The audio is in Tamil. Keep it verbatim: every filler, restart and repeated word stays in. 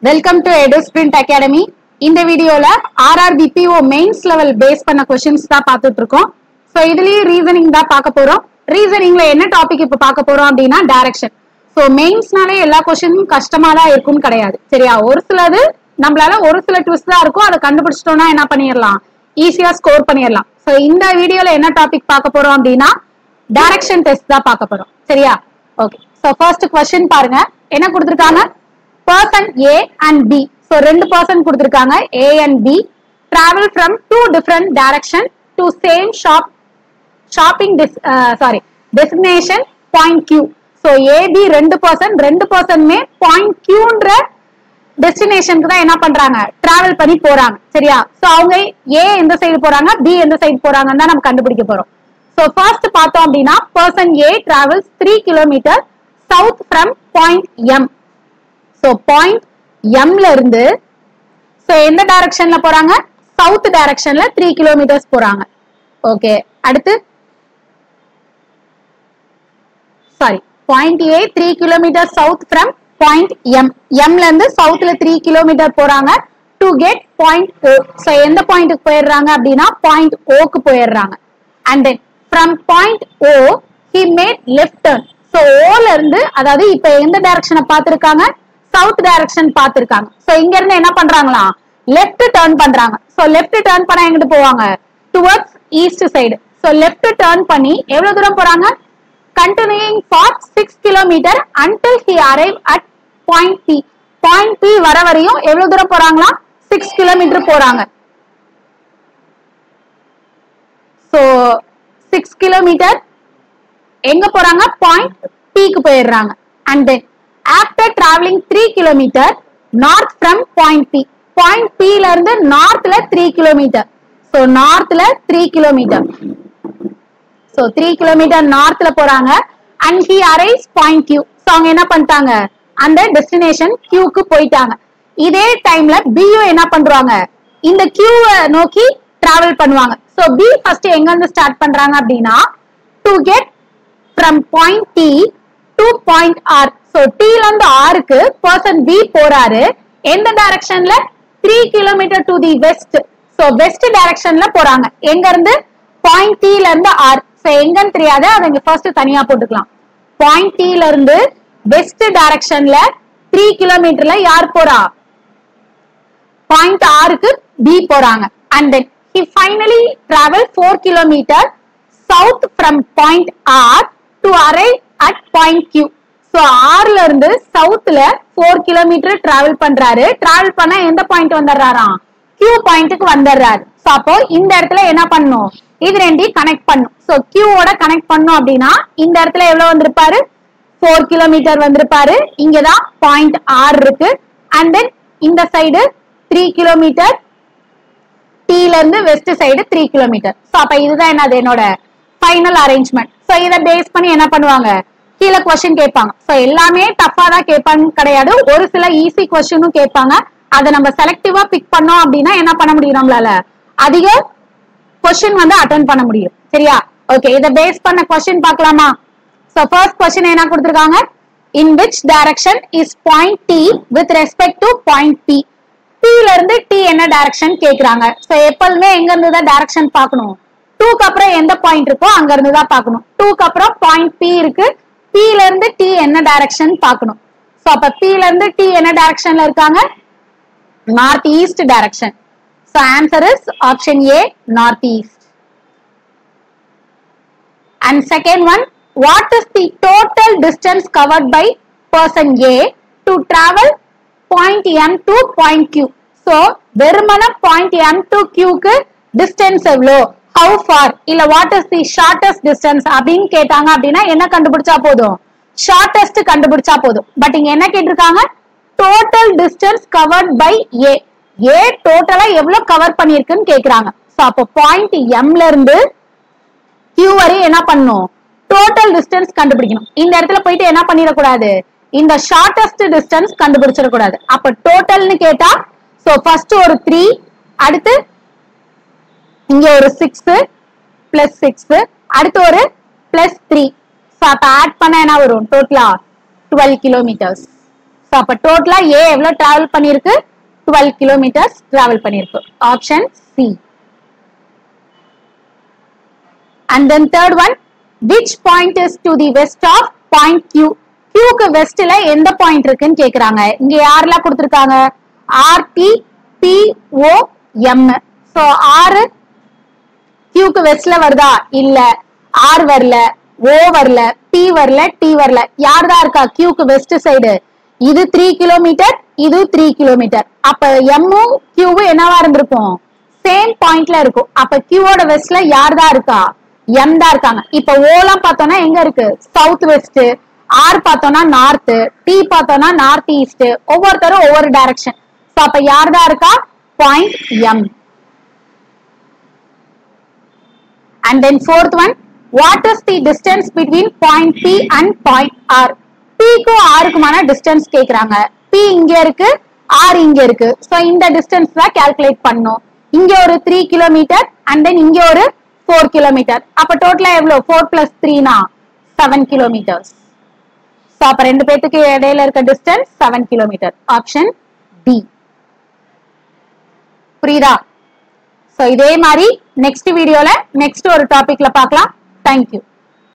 Welcome to EduSprint Academy. இந்த வீடியோல R R B P O mains level base பண்ண questions தான் பார்த்துட்டு இருக்கோம். So இதுலயும் reasoning தான் பார்க்க போறோம். Reasoningல என்ன டாபிக் இப்ப பார்க்க போறோம் அப்படின்னா direction. So mainsனாலே எல்லா questionம் கஷ்டமா தான் இருக்கும்னு கிடையாது. சரியா? ஒரு சிலது நம்மளால ஒரு சில twist தான் இருக்கும். அதை கண்டுபிடிச்சிட்டோம்னா என்ன பண்ணிரலாம்? ஈஸியா ஸ்கோர் பண்ணிரலாம். So இந்த வீடியோல என்ன டாபிக் பார்க்க போறோம் அப்படின்னா direction test தான் பார்க்க போறோம். சரியா? Okay. So first question பாருங்க. என்ன கொடுத்திருக்காங்க? Person A and B. So ரெண்டு person கொடுத்திருக்காங்க A and B travel from two different direction to same shop shopping dis, uh, sorry destination point Q. So A B ரெண்டு person ரெண்டு personமே point Q ன்ற டெஸ்டினேஷனுக்கு தான் என்ன பண்றாங்க டிராவல் பண்ணி போறாங்க. சரியா? சோ அவங்க A எந்த சைடு போறாங்க B எந்த சைடு போறாங்கன்னு தான் நம்ம கண்டுபிடிக்க போறோம். சோ ஃபர்ஸ்ட் பார்த்தோம் அப்படின்னா person A travels three kilometers south from point M. So point M ல இருந்து so எந்த டைரக்ஷன்ல போறாங்க சவுத் டைரக்ஷன்ல three kilometers போறாங்க. ஓகே, அடுத்து sorry point A three kilometers south from point M. M ல இருந்து சவுத்ல three kilometers போறாங்க to get point O. So எந்த பாயிண்ட்க்கு போயிடுறாங்க அப்படின்னா point O க்கு போயிடுறாங்க. And then from point O he made left turn. So O ல இருந்து அதாவது இப்போ எந்த டைரக்ஷனை பார்த்திருக்காங்க சவுத் டைரக்ஷன் பார்த்திருக்காங்க. சோ இங்க இருந்து என்ன பண்றாங்களா லெஃப்ட் டர்ன் பண்றாங்க. சோ லெஃப்ட் டர்ன் பண்ணா எங்கிட்டு போவாங்க towards east side. So left turn பண்ணி எவ்வளவு தூரம் போறாங்க continuing for six kilometers until he arrive at point P. point P வர வரையும் எவ்வளவு தூரம் போறாங்களா six kilometers போறாங்க. சோ six kilometers எங்க போறாங்க point P க்கு போயிடுறாங்க. And then after traveling three kilometers north from point P. point P ல இருந்து நார்த்ல three kilometers. So நார்த்ல three kilometers. So three kilometers நார்த்ல போறாங்க and he arrives point Q. So அவங்க என்ன பண்ணிட்டாங்க அந்த டெஸ்டினேஷன் Q க்கு போயிட்டாங்க. இதே டைம்ல B யும் என்ன பண்றாங்க இந்த Q நோக்கி டிராவல் பண்ணுவாங்க. So B ஃபர்ஸ்ட் எங்க இருந்து ஸ்டார்ட் பண்றாங்க அப்படின்னா to get from point T to point R. So T ல இருந்து R க்கு person B போறாரு. எந்த டைரக்ஷன்ல three kilometers to the west. So west டைரக்ஷன்ல போறாங்க. எங்க இருந்து point T ல இருந்து R. So எங்கன்னு தெரியாது, அதை இங்க ஃபர்ஸ்ட் தனியா போட்டுக்கலாம். point T ல இருந்து west டைரக்ஷன்ல three kilometersல யார் போறா point R க்கு B போறாங்க. And then he finally travel four kilometers south from point R to arrive at point Q. So R ல இருந்து சவுத்ல four kilometers டிராவல் பண்றாரு. டிராவல் பண்ணா எந்த பாயிண்ட் வந்துடுறாராம் Q பாயிண்ட்க்கு வந்துடுறாரு. சோ அப்போ இந்த இடத்துல என்ன பண்ணும் இது ரெண்டையும் கனெக்ட் பண்ணும். சோ Q ஓட கனெக்ட் பண்ணும் அப்படின்னா இந்த இடத்துல எவ்வளவு வந்திருப்பாரு four kilometers வந்திருப்பாரு. இங்கதான் பாயிண்ட் R இருக்கு. And then இந்த சைடு three kilometers T ல இருந்து west side three kilometers. So அப்ப இதுதான் என்னது என்னோட ஃபைனல் அரேஞ்ச்மெண்ட். சோ இத பேஸ் பண்ணி என்ன பண்ணுவாங்க கீழே கொஸ்டின் கேட்பாங்க. சோ எல்லாமே டஃபா தான் கேட்பாங்க கிடையாது, ஒரு சில ஈஸி கொஸ்டினும் கேட்பாங்க. அதை நம்ம செலக்டிவா பிக் பண்ணோம் அப்படின்னா என்ன பண்ண முடியும் நம்மளால அதிக கொஸ்டின் வந்து அட்டெண்ட் பண்ண முடியும். சரியா? ஓகே, இத பேஸ் பண்ண கொஸ்டின் பார்க்கலாமா? சோ ஃபர்ஸ்ட் கொஸ்டின் என்ன கொடுத்திருக்காங்க in which direction is point T with respect to point P. P ல இருந்து T என்ன டைரக்ஷன் கேக்குறாங்க. சோ எப்பவுமே எங்க இருந்து தான் டைரக்ஷன் பார்க்கணும் two க்கு அப்புறம் எந்த பாயிண்ட் இருக்கோ அங்க இருந்து தான் பார்க்கணும். two க்கு அப்புறம் பாயிண்ட் P இருக்கு. P ல இருந்து T என்ன டைரக்ஷன் பார்க்கணும். சோ அப்ப P ல இருந்து T என்ன டைரக்ஷன்ல இருக்காங்க north east direction. So answer is option A north east. And second one, what is the total distance covered by person A to travel point M to point Q? So வெறுமன point M to Q க்கு distance எவ்வளோ how far இல்ல what is the shortest distance அப்படின்னு கேட்டாங்க அப்படின்னா என்ன கண்டுபிடிச்சா போதும் shortest கண்டுபிடிச்சா போதும். பட் இங்க என்ன கேட்டிருக்காங்க total distance covered by A. A டோட்டலா எவ்வளவு கவர் பண்ணிருக்குன்னு கேக்குறாங்க. சோ அப்போ பாயிண்ட் M ல இருந்து Q வரை என்ன பண்ணணும் டோட்டல் டிஸ்டன்ஸ் கண்டுபிடிக்கணும். இந்த இடத்துல போயிட்டு என்ன பண்ணிடக்கூடாது இந்த ஷார்டஸ்ட் டிஸ்டன்ஸ் கண்டுபிடிச்சிடக்கூடாது. அப்ப டோட்டல்னு கேட்டா சோ ஃபர்ஸ்ட் ஒரு three, அடுத்து இங்க ஒரு six plus six, அடுத்து ஒரு plus three. சோ அப்ப ஆட் பண்ணா என்ன வரும் டோட்டலா twelve kilometers. So அப்ப டோட்டலா A எவ்வளவு டிராவல் பண்ணிருக்கு? twelve kilometers டிராவல் பண்ணிருக்கு. Option C. And then third one, which point is to the west of point Q? Q க்கு வெஸ்ட்ல எந்த பாயிண்ட் இருக்குன்னு கேக்குறாங்க. இங்க யாரெல்லாம் கொடுத்திருக்காங்க? R T P O M. So R Q க்கு வெஸ்ட்ல வருதா? இல்ல. R வரல, O வரல, P வரல, T வரல. யார் தான் இருக்கா Q க்கு வெஸ்ட் சைடு? இது three கிலோமீட்டர், இது three கிலோமீட்டர். அப்ப M உம் Q உம் என்னவா இருந்திருக்கும்? சேம் பாயிண்ட்ல இருக்கும். அப்ப Q ஓட வெஸ்ட்ல யார் தான் இருக்கா? M தான் இருக்காங்க. இப்ப O லாம் பார்த்தோம்னா எங்க இருக்கு? South west. R பார்த்தோம்னா நார்த், T பார்த்தோம்னா நார்த் ஈஸ்ட். ஒவ்வொருத்தரும் ஒவ்வொரு டைரக்ஷன். சோ அப்ப யார் தான் இருக்கா? Point M. And then fourth one, what is the distance between point P and point R? P க்கு R க்குமான டிஸ்டன்ஸ் கேக்குறாங்க. P இங்க இருக்கு, R இங்க இருக்கு. சோ இந்த டிஸ்டன்ஸ் தான் கால்குலேட் பண்ணனும். இங்க ஒரு three கிலோமீட்டர் and then இங்க ஒரு four கிலோமீட்டர். அப்ப டோட்டலா எவ்வளவு? four plus three னா seven கிலோமீட்டர்ஸ். சோ அப்ப ரெண்டு பேத்துக்கு இடையில இருக்க distance seven kilometre. Option D. புரியுதா? சோ இதே மாதிரி நெக்ஸ்ட் வீடியோல நெக்ஸ்ட் ஒரு டாபிக்ல பார்க்கலாம். Thank you.